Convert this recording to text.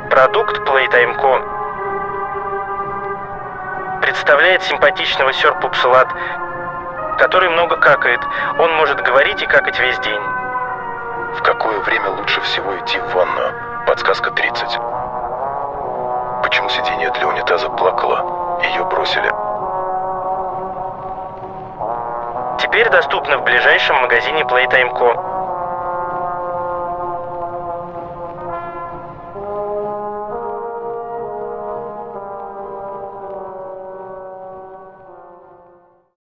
Продукт Playtime Co. представляет симпатичного сёр-пупсалат, который много какает. Он может говорить и какать весь день. В какое время лучше всего идти в ванную? Подсказка 30. Почему сиденье для унитаза плакало? Ее бросили. Теперь доступно в ближайшем магазине Playtime Co.